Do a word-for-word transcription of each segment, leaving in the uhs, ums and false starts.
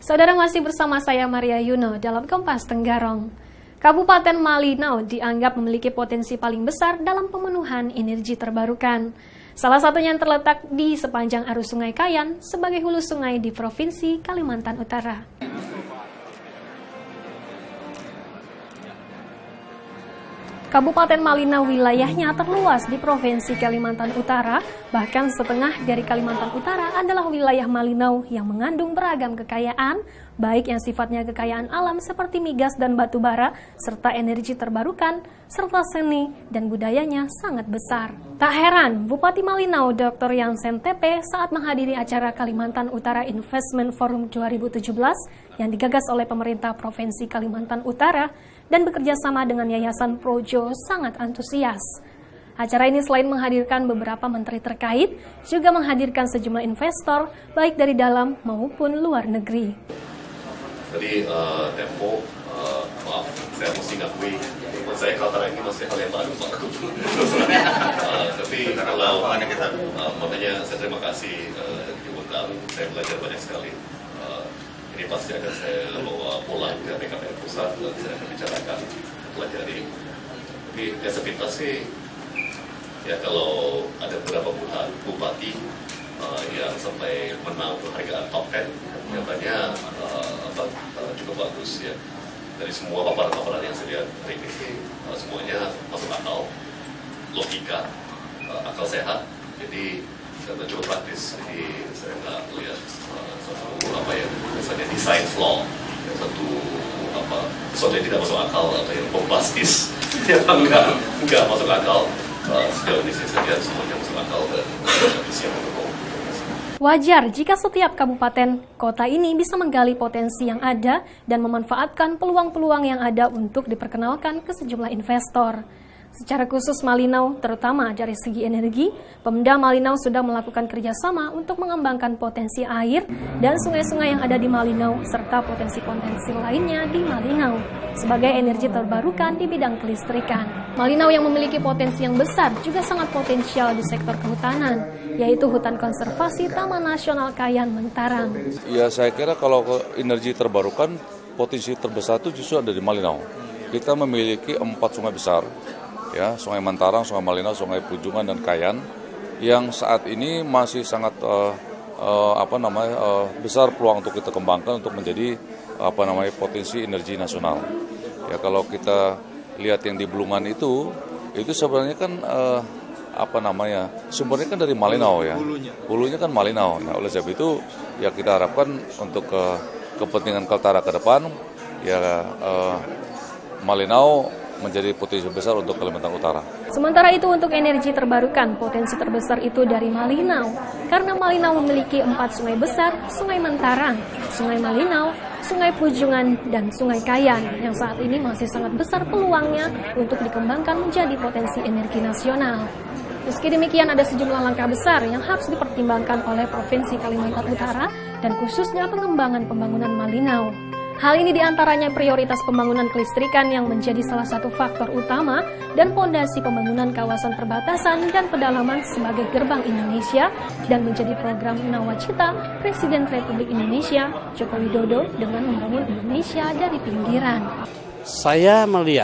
Saudara masih bersama saya Maria Yuno dalam Kompas Tenggarong. Kabupaten Malinau dianggap memiliki potensi paling besar dalam pemenuhan energi terbarukan. Salah satunya yang terletak di sepanjang arus Sungai Kayan sebagai hulu sungai di Provinsi Kalimantan Utara. Kabupaten Malinau wilayahnya terluas di Provinsi Kalimantan Utara, bahkan setengah dari Kalimantan Utara adalah wilayah Malinau yang mengandung beragam kekayaan, baik yang sifatnya kekayaan alam seperti migas dan batu bara, serta energi terbarukan, serta seni dan budayanya sangat besar. Tak heran, Bupati Malinau Doktor Yansen Tepe saat menghadiri acara Kalimantan Utara Investment Forum dua ribu tujuh belas yang digagas oleh pemerintah Provinsi Kalimantan Utara dan bekerja sama dengan Yayasan Projo sangat antusias. Acara ini selain menghadirkan beberapa menteri terkait, juga menghadirkan sejumlah investor, baik dari dalam maupun luar negeri. Jadi uh, Tempo, uh, maaf, saya mesti ngakui, menurut saya Kaltara ini masih hal yang baru, Pak. uh, tapi kalau uh, makanya saya terima kasih uh, diundang, saya belajar banyak sekali. Uh, ini pasti akan saya bawa pulang ke B K P M Pusat dan saya akan bicarakan, pelajari. Tapi ya sepintas sih, ya kalau ada beberapa bupati uh, yang sampai menang penghargaan top ten, nyatanya uh, apa, uh, cukup bagus ya. Dari semua paparan-paparan yang saya lihat hari ini, uh, semuanya masuk akal, logika, uh, akal sehat. Jadi karena cukup praktis, jadi saya nggak lihat uh, satu apa ya, misalnya design flaw, ya, satu apa, sesuatu yang tidak masuk akal atau yang bombastis, ya enggak, enggak masuk akal. Uh, sejauh ini saya lihat semuanya masuk akal dan uh, siap mendukung. Wajar jika setiap kabupaten kota ini bisa menggali potensi yang ada dan memanfaatkan peluang-peluang yang ada untuk diperkenalkan ke sejumlah investor. Secara khusus Malinau, terutama dari segi energi, Pemda Malinau sudah melakukan kerjasama untuk mengembangkan potensi air dan sungai-sungai yang ada di Malinau, serta potensi-potensi lainnya di Malinau, sebagai energi terbarukan di bidang kelistrikan. Malinau yang memiliki potensi yang besar juga sangat potensial di sektor kehutanan, yaitu hutan konservasi Taman Nasional Kayan Mentarang. Ya, saya kira kalau energi terbarukan, potensi terbesar itu justru ada di Malinau. Kita memiliki empat sungai besar, ya, Sungai Mentarang, Sungai Malinau, Sungai Pujungan, dan Kayan, yang saat ini masih sangat uh, uh, apa namanya uh, besar peluang untuk kita kembangkan untuk menjadi apa namanya potensi energi nasional. Ya, kalau kita lihat yang di Bulungan itu, itu sebenarnya kan uh, apa namanya sumbernya kan dari Malinau ya, hulunya kan Malinau. Nah, oleh sebab itu ya kita harapkan untuk uh, kepentingan Kaltara ke depan, ya uh, Malinau menjadi potensi besar untuk Kalimantan Utara. Sementara itu untuk energi terbarukan, potensi terbesar itu dari Malinau. Karena Malinau memiliki empat sungai besar, Sungai Mentarang, Sungai Malinau, Sungai Pujungan, dan Sungai Kayan, yang saat ini masih sangat besar peluangnya untuk dikembangkan menjadi potensi energi nasional. Meski demikian ada sejumlah langkah besar yang harus dipertimbangkan oleh Provinsi Kalimantan Utara dan khususnya pengembangan pembangunan Malinau. Hal ini diantaranya prioritas pembangunan kelistrikan yang menjadi salah satu faktor utama dan fondasi pembangunan kawasan perbatasan dan pedalaman sebagai gerbang Indonesia dan menjadi program Nawacita Presiden Republik Indonesia Joko Widodo dengan membangun Indonesia dari pinggiran. Saya melihat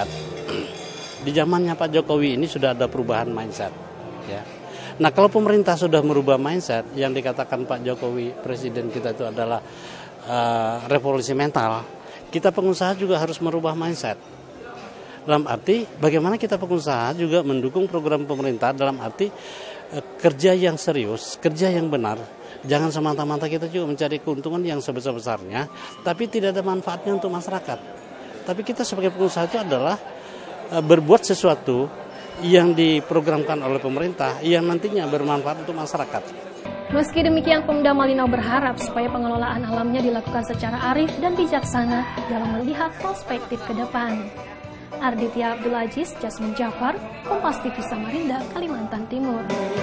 di zamannya Pak Jokowi ini sudah ada perubahan mindset. Ya. Nah, kalau pemerintah sudah merubah mindset, yang dikatakan Pak Jokowi Presiden kita itu adalah Uh, revolusi mental, kita pengusaha juga harus merubah mindset. Dalam arti bagaimana kita pengusaha juga mendukung program pemerintah dalam arti uh, kerja yang serius, kerja yang benar. Jangan semata-mata kita juga mencari keuntungan yang sebesar-besarnya, tapi tidak ada manfaatnya untuk masyarakat. Tapi kita sebagai pengusaha itu adalah uh, berbuat sesuatu yang diprogramkan oleh pemerintah yang nantinya bermanfaat untuk masyarakat. Meski demikian, Pemda Malinau berharap supaya pengelolaan alamnya dilakukan secara arif dan bijaksana dalam melihat perspektif ke depan. Arditya Abdul Aziz, Jasmine Jafar, Kompas T V Samarinda, Kalimantan Timur.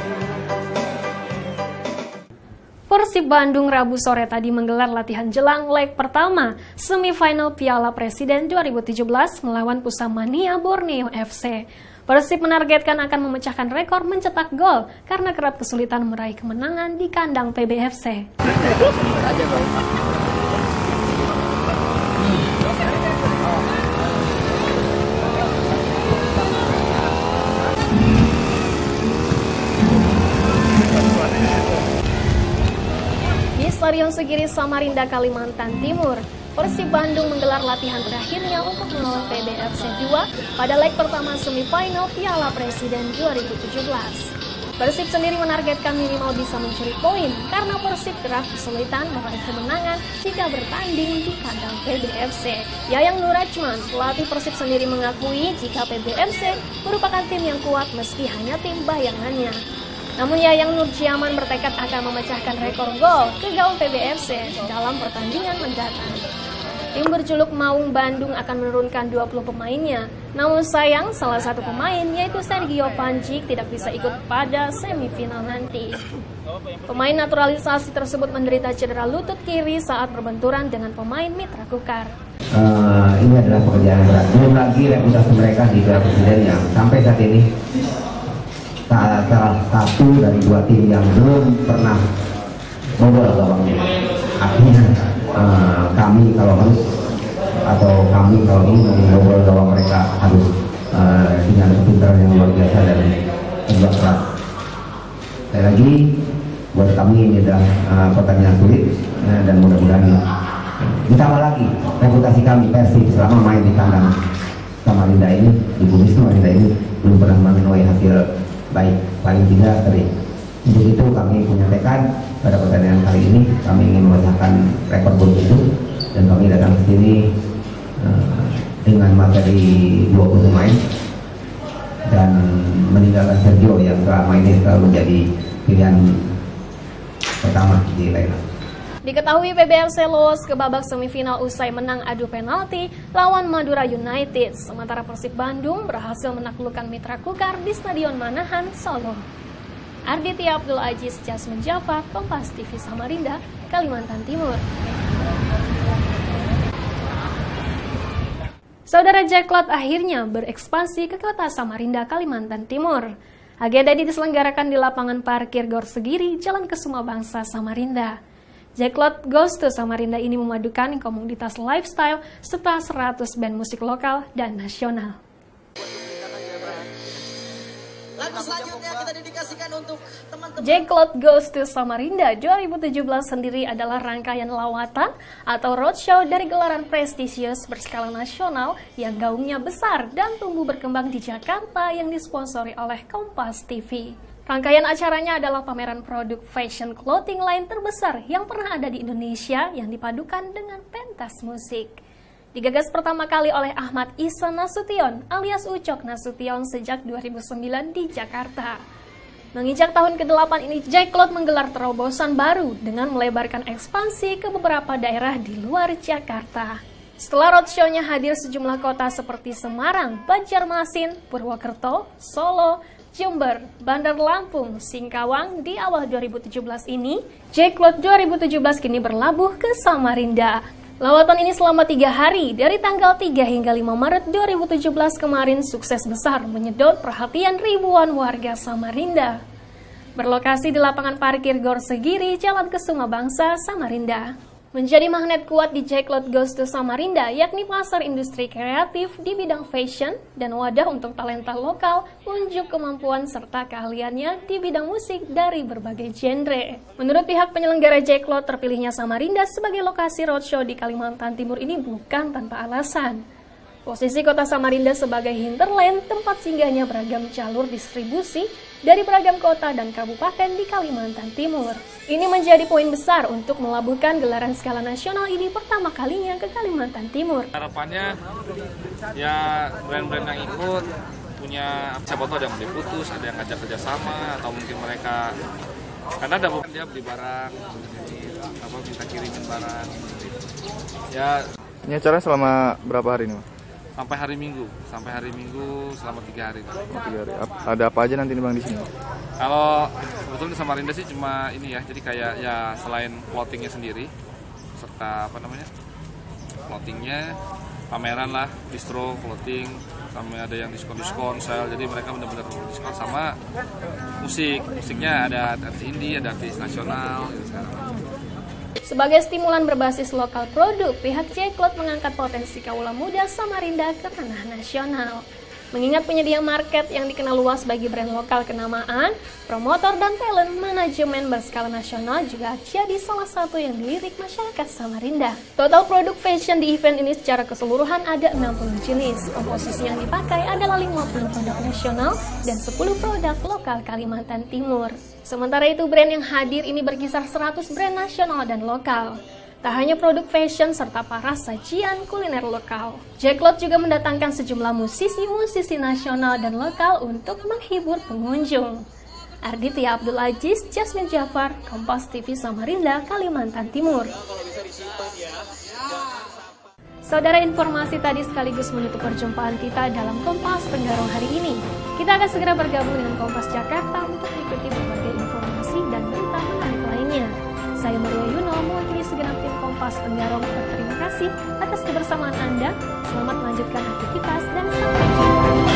Persib Bandung Rabu sore tadi menggelar latihan jelang leg pertama semifinal Piala Presiden dua ribu tujuh belas melawan Pusamania Borneo F C. Persib menargetkan akan memecahkan rekor mencetak gol karena kerap kesulitan meraih kemenangan di kandang P B F C. Stadion Segiri Samarinda, Kalimantan Timur. Persib Bandung menggelar latihan terakhirnya untuk melawan P B F C dua pada leg pertama semifinal Piala Presiden dua ribu tujuh belas. Persib sendiri menargetkan minimal bisa mencuri poin karena Persib kerap kesulitan meraih kemenangan jika bertanding di kandang P B F C. Yayang Nurajman, pelatih Persib sendiri mengakui jika P B F C merupakan tim yang kuat meski hanya tim bayangannya. Namun Yayang Nurjaman bertekad akan memecahkan rekor gol ke gawang P B F C dalam pertandingan mendatang. Tim berjuluk Maung Bandung akan menurunkan dua puluh pemainnya. Namun sayang, salah satu pemain yaitu Sergio Vanjik tidak bisa ikut pada semifinal nanti. Pemain naturalisasi tersebut menderita cedera lutut kiri saat berbenturan dengan pemain Mitra Kukar. Uh, ini adalah pekerjaan yang berat. Belum lagi reputasi mereka di Piala Presiden yang sampai saat ini salah satu dari dua tim yang belum pernah bobol gawangnya. Artinya uh, kami kalau harus atau kami kalau ingin membobol gawang mereka harus uh, dengan kepintaran yang luar biasa dan kerja keras. Sekali lagi buat kami ini adalah uh, pertandingan sulit uh, dan mudah-mudahan ditambah lagi reputasi kami Persib selama main di kandang Samarinda ini, di bumi Samarinda ini belum pernah menuai hasil baik, paling tidak sering. Untuk itu kami punya tekad pada pertandingan kali ini kami ingin memecahkan rekor buruk itu dan kami datang ke sini uh, dengan materi dua puluh pemain dan meninggalkan Sergio yang selama ini selalu menjadi pilihan pertama di lineup. Diketahui P B F C lolos ke babak semifinal usai menang adu penalti lawan Madura United, sementara Persib Bandung berhasil menaklukkan Mitra Kukar di Stadion Manahan, Solo. Arditya Abdul Aziz, Jasmine Jafar, Kompas T V Samarinda, Kalimantan Timur. Saudara Jaklot akhirnya berekspansi ke kota Samarinda, Kalimantan Timur. Agenda diselenggarakan di lapangan parkir Gor Segiri, Jalan Kesuma Bangsa, Samarinda. Jaklot Goes to Samarinda ini memadukan komunitas lifestyle serta seratus band musik lokal dan nasional. Lagu selanjutnya kita dedikasikan untuk teman-teman. Jaklot Goes to Samarinda dua ribu tujuh belas sendiri adalah rangkaian lawatan atau roadshow dari gelaran prestisius berskala nasional yang gaungnya besar dan tumbuh berkembang di Jakarta yang disponsori oleh Kompas T V. Rangkaian acaranya adalah pameran produk fashion clothing line terbesar yang pernah ada di Indonesia yang dipadukan dengan pentas musik. Digagas pertama kali oleh Ahmad Ihsan Nasution alias Ucok Nasution sejak dua ribu sembilan di Jakarta. Menginjak tahun kedelapan ini, Jaklot menggelar terobosan baru dengan melebarkan ekspansi ke beberapa daerah di luar Jakarta. Setelah roadshow-nya hadir sejumlah kota seperti Semarang, Banjarmasin, Purwokerto, Solo, Jember, Bandar Lampung, Singkawang di awal dua ribu tujuh belas ini, Jaklot dua ribu tujuh belas kini berlabuh ke Samarinda. Lawatan ini selama tiga hari dari tanggal tiga hingga lima Maret dua ribu tujuh belas kemarin sukses besar menyedot perhatian ribuan warga Samarinda. Berlokasi di lapangan parkir Gor Segiri, Jalan Kesuma Bangsa, Samarinda. Menjadi magnet kuat di Jaklot Goes to Samarinda, yakni pasar industri kreatif di bidang fashion dan wadah untuk talenta lokal unjuk kemampuan serta keahliannya di bidang musik dari berbagai genre. Menurut pihak penyelenggara Jaklot, terpilihnya Samarinda sebagai lokasi roadshow di Kalimantan Timur ini bukan tanpa alasan. Posisi kota Samarinda sebagai hinterland tempat singgahnya beragam jalur distribusi dari beragam kota dan kabupaten di Kalimantan Timur. Ini menjadi poin besar untuk melabuhkan gelaran skala nasional ini pertama kalinya ke Kalimantan Timur. Harapannya ya brand-brand yang ikut punya, siapa tahu ada yang beli putus, ada yang ngajak kerjasama, atau mungkin mereka karena ada beberapa dia beli barang, apa minta kirimin barang. Ya. Ini acara selama berapa hari nih, Mas? Sampai hari Minggu, sampai hari Minggu selama tiga hari. Oh, tiga hari. Ada apa aja nanti nih Bang di sini? Kalau sebetulnya di Samarinda sih cuma ini ya, jadi kayak ya selain clothingnya sendiri, serta apa namanya clothingnya, pameran lah, distro clothing, sama ada yang diskon-diskon, sale, jadi mereka benar-benar diskon sama musik, musiknya ada artis indie, ada artis nasional, gitu sekarang. Sebagai stimulan berbasis lokal produk, pihak Jaklot mengangkat potensi kaula muda Samarinda ke tanah nasional. Mengingat penyedia market yang dikenal luas bagi brand lokal kenamaan, promotor dan talent manajemen berskala nasional juga jadi salah satu yang dilirik masyarakat Samarinda. Total produk fashion di event ini secara keseluruhan ada enam puluh jenis. Komposisi yang dipakai adalah lima puluh produk nasional dan sepuluh produk lokal Kalimantan Timur. Sementara itu brand yang hadir ini berkisar seratus brand nasional dan lokal. Tak hanya produk fashion serta para sajian kuliner lokal. Jack Cloth juga mendatangkan sejumlah musisi-musisi nasional dan lokal untuk menghibur pengunjung. Arditya Abdul Aziz, Jasmine Jafar, Kompas T V Samarinda, Kalimantan Timur. Saudara, informasi tadi sekaligus menutup perjumpaan kita dalam Kompas Tenggarong hari ini. Kita akan segera bergabung dengan Kompas Jakarta untuk mengikuti berbagai informasi dan berita menarik lainnya. Saya Maria Yuno, mewakili segenap tim Kompas Tenggarong. Terima kasih atas kebersamaan Anda. Selamat melanjutkan aktivitas dan sampai jumpa.